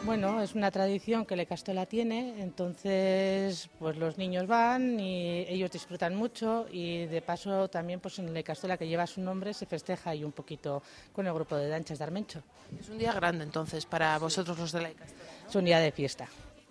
Bueno, es una tradición que la Ikastola tiene, entonces pues los niños van y ellos disfrutan mucho y de paso también pues en la Ikastola que lleva su nombre se festeja ahí un poquito con el grupo de danchas de Armencho. Es un día grande entonces para vosotros los de la Ikastola, ¿no? Es un día de fiesta.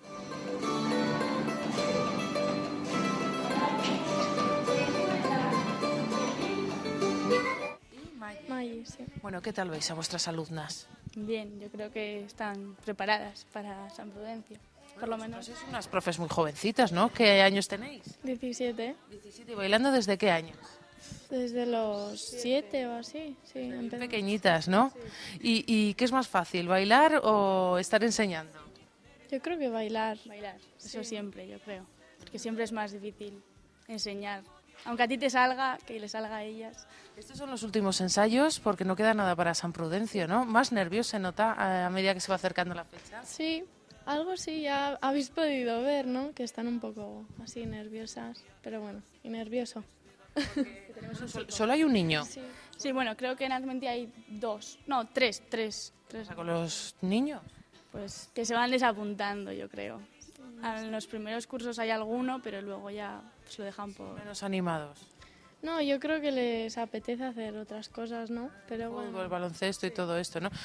Maggi, sí. Bueno, ¿qué tal veis a vuestras alumnas? Bien, yo creo que están preparadas para San Prudencio, por lo menos. Sois unas profes muy jovencitas, ¿no? ¿Qué años tenéis? 17, 17. ¿Y bailando desde qué años? desde los 7 o así, sí. empezamos. Pequeñitas, ¿no? ¿Y qué es más fácil, bailar o estar enseñando? Yo creo que bailar, eso siempre, yo creo, porque siempre es más difícil enseñar. Aunque a ti te salga, que le salga a ellas. Estos son los últimos ensayos porque no queda nada para San Prudencio, ¿no? ¿Más nervios se nota a medida que se va acercando la fecha? Sí, algo sí, ya habéis podido ver, ¿no? Que están un poco así nerviosas, pero bueno, y nervioso. Solo hay un niño. Sí, bueno, creo que en Azmentia hay tres. O sea, con los niños. Pues que se van desapuntando, yo creo. En los primeros cursos hay alguno, pero luego ya pues, lo dejan por... Menos animados. No, yo creo que les apetece hacer otras cosas, ¿no? Pero bueno. Fútbol, baloncesto y todo esto, ¿no?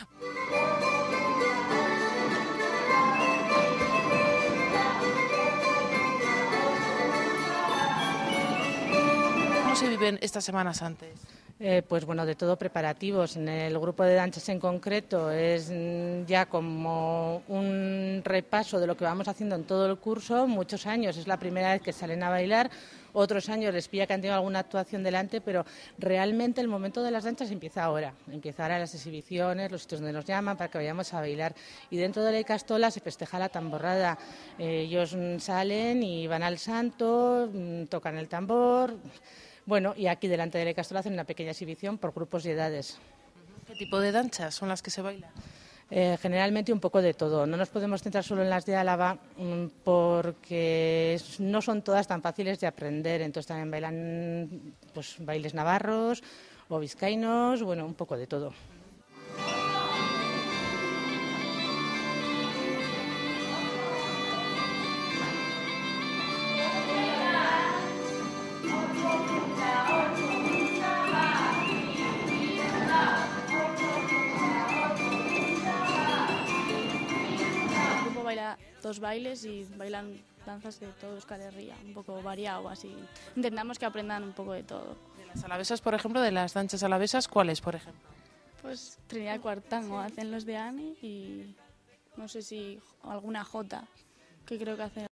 ¿Cómo se viven estas semanas antes? Pues bueno, de todo preparativos. En el grupo de danzas en concreto es ya como un repaso de lo que vamos haciendo en todo el curso. Muchos años es la primera vez que salen a bailar, otros años les pilla que han tenido alguna actuación delante, pero realmente el momento de las danzas empieza ahora. Empieza ahora las exhibiciones, los sitios donde nos llaman para que vayamos a bailar. Y dentro de la Ikastola se festeja la tamborrada. Ellos salen y van al santo, tocan el tambor. Bueno, y aquí delante de la Ikastola hacen una pequeña exhibición por grupos y edades. ¿Qué tipo de danzas son las que se bailan? Generalmente un poco de todo. No nos podemos centrar solo en las de Álava porque no son todas tan fáciles de aprender. Entonces también bailan pues, bailes navarros o vizcaínos, bueno, un poco de todo. Baila dos bailes y bailan danzas de todo Euskal Herria, un poco variado así. Intentamos que aprendan un poco de todo. De las alavesas, por ejemplo, de las danzas alavesas, ¿cuáles, por ejemplo? Pues Trinidad Cuartango hacen los de Ani y no sé si alguna jota, que creo que hacen